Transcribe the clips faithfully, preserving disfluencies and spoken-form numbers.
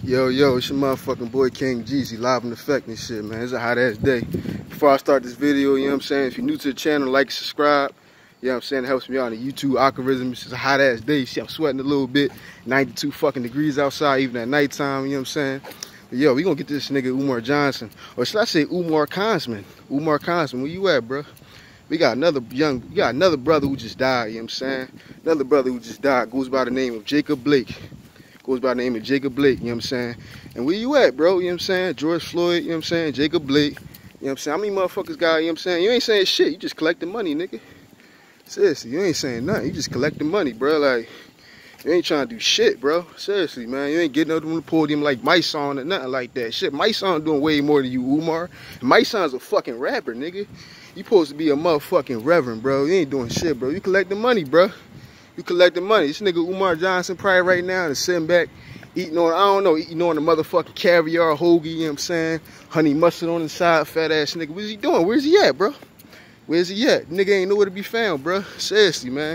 Yo, yo, it's your motherfucking boy King Jeezy, live in effect and shit, man. It's a hot ass day. Before I start this video, you know what I'm saying? If you're new to the channel, like, subscribe. You know what I'm saying? It helps me out on the YouTube algorithm. It's just a hot ass day. You see, I'm sweating a little bit. ninety-two fucking degrees outside, even at nighttime, you know what I'm saying? But yo, we gonna get this nigga Umar Johnson. Or should I say Umar Khansman? Umar Khansman, where you at, bro? We got another young, we got another brother who just died, you know what I'm saying? Another brother who just died, goes by the name of Jacob Blake. Goes by the name of Jacob Blake, you know what I'm saying? And where you at, bro? You know what I'm saying? George Floyd, you know what I'm saying? Jacob Blake, you know what I'm saying? How many motherfuckers got, you know what I'm saying? You ain't saying shit, you just collecting money, nigga. Seriously, you ain't saying nothing, you just collecting money, bro. Like, you ain't trying to do shit, bro. Seriously, man. You ain't getting up on the podium like My Son or nothing like that. Shit, My Son doing way more than you, Umar. And My Son's a fucking rapper, nigga. You supposed to be a motherfucking reverend, bro. You ain't doing shit, bro. You collecting money, bro. You collecting money. This nigga Umar Johnson probably right now is sitting back eating on, I don't know, eating on the motherfucking caviar, hoagie, you know what I'm saying? Honey mustard on the side, fat ass nigga. What's he doing? Where's he at, bro? Where's he at? Nigga ain't nowhere to be found, bro. Seriously, man.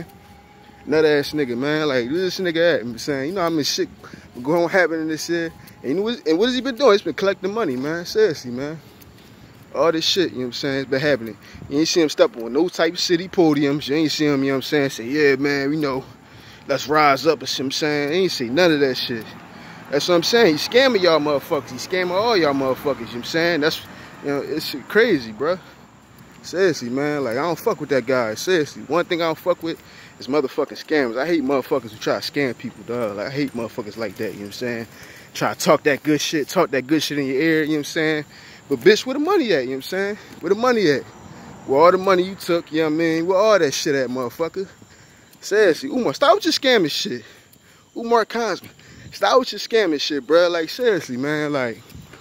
Nut ass nigga, man. Like, where's this nigga at? I'm saying, you know how many shit going to happen in this shit? And, you know what, and what has he been doing? He's been collecting money, man. Seriously, man. All this shit, you know what I'm saying, it's been happening. You ain't see him step on no type of city podiums. You ain't see him, you know what I'm saying, say, yeah, man, you know, let's rise up, or something, I'm saying. He ain't say none of that shit. That's what I'm saying. He's scamming y'all motherfuckers. He's scamming all y'all motherfuckers, you know what I'm saying? That's, you know, it's crazy, bro. Seriously, man. Like, I don't fuck with that guy. Seriously. One thing I don't fuck with is motherfucking scammers. I hate motherfuckers who try to scam people, dog. Like, I hate motherfuckers like that, you know what I'm saying? Try to talk that good shit, talk that good shit in your ear, you know what I'm saying? But bitch, where the money at, you know what I'm saying? Where the money at? Where all the money you took, you know what I mean? Where all that shit at, motherfucker? Seriously, Umar, stop with your scamming shit. Umar Khansman, stop with your scamming shit, bro. Like, seriously, man, like,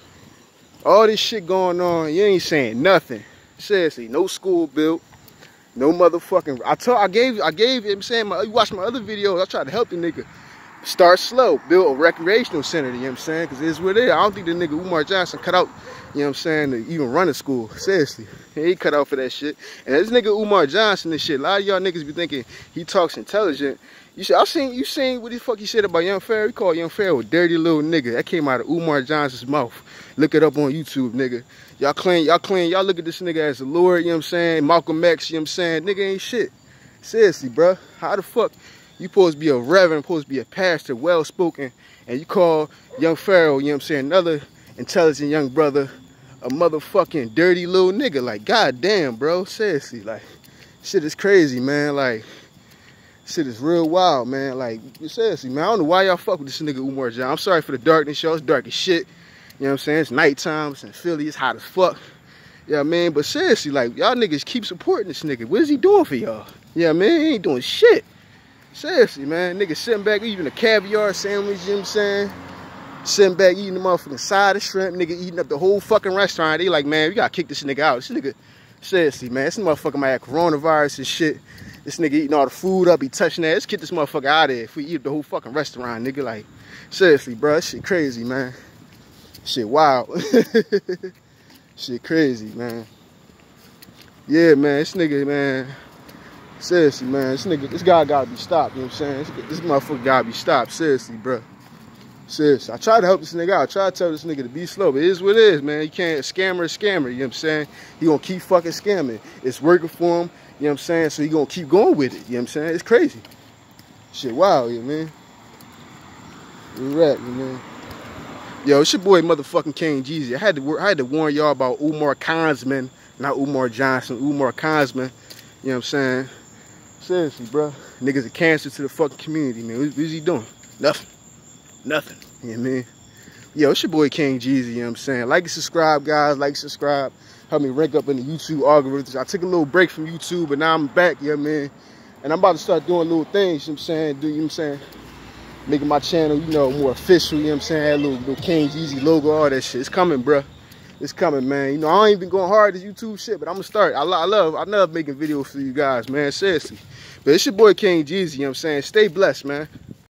all this shit going on, you ain't saying nothing. Seriously, no school built, no motherfucking, I told, I gave, I gave, you know what I'm saying, my, you watch my other videos, I tried to help the nigga. Start slow, build a recreational center, you know what I'm saying? Because it's where they are. I don't think the nigga Umar Johnson cut out, you know what I'm saying, to even run a school. Seriously. He ain't cut out for that shit. And this nigga Umar Johnson and shit, a lot of y'all niggas be thinking he talks intelligent. You should, I seen, you seen what the fuck he said about Young Pharaoh? He called Young Pharaoh a dirty little nigga. That came out of Umar Johnson's mouth. Look it up on YouTube, nigga. Y'all claim, y'all claim, y'all look at this nigga as a lord, you know what I'm saying? Malcolm X, you know what I'm saying? Nigga ain't shit. Seriously, bro. How the fuck? You supposed to be a reverend, supposed to be a pastor, well-spoken, and you call Young Pharaoh, you know what I'm saying, another intelligent young brother, a motherfucking dirty little nigga. Like, goddamn, bro. Seriously, like, shit is crazy, man. Like, shit is real wild, man. Like, seriously, man. I don't know why y'all fuck with this nigga Umar John. I'm sorry for the darkness, y'all. It's dark as shit. You know what I'm saying? It's nighttime. It's in Philly. It's hot as fuck. Yeah, man. But seriously, like, y'all niggas keep supporting this nigga. What is he doing for y'all? Yeah, man. He ain't doing shit. Seriously, man, nigga sitting back eating a caviar sandwich, you know what I'm saying? Sitting back eating the motherfucking side of shrimp, nigga eating up the whole fucking restaurant. They like, man, we gotta kick this nigga out. This nigga, seriously, man, this motherfucker might have coronavirus and shit. This nigga eating all the food up, he touching that. Let's get this motherfucker out of here if we eat up the whole fucking restaurant, nigga. Like, seriously, bro, this shit crazy, man. Shit wild. Shit crazy, man. Yeah, man, this nigga, man. Seriously, man, this nigga, this guy gotta be stopped, you know what I'm saying? This, this motherfucker gotta be stopped, seriously, bro. Seriously, I try to help this nigga out. I try to tell this nigga to be slow, but it is what it is, man. You can't, scammer is scammer, you know what I'm saying? He gonna keep fucking scamming. It's working for him, you know what I'm saying? So he gonna keep going with it, you know what I'm saying? It's crazy. Shit, wow, you know, man. You're right, you know. Yo, it's your boy motherfucking King Jeezy. I had to, I had to warn y'all about Umar Khansman, not Umar Johnson, Umar Khansman, you know what I'm saying? Seriously, bro. Niggas a cancer to the fucking community, man. What, what is he doing? Nothing. Nothing. You know what I mean? Yo, it's your boy King Jeezy, you know what I'm saying? Like and subscribe, guys. Like, subscribe. Help me rank up in the YouTube algorithms. I took a little break from YouTube, but now I'm back, you know what I mean? And I'm about to start doing little things, you know what I'm saying? Do, you know what I'm saying? Making my channel, you know, more official, you know what I'm saying? Had a little, little King Jeezy logo, all that shit. It's coming, bro. It's coming, man. You know, I ain't even going hard at YouTube shit, but I'm gonna start. I, lo I love, I love making videos for you guys, man. Seriously. But it's your boy King Jeezy, you know what I'm saying? Stay blessed, man.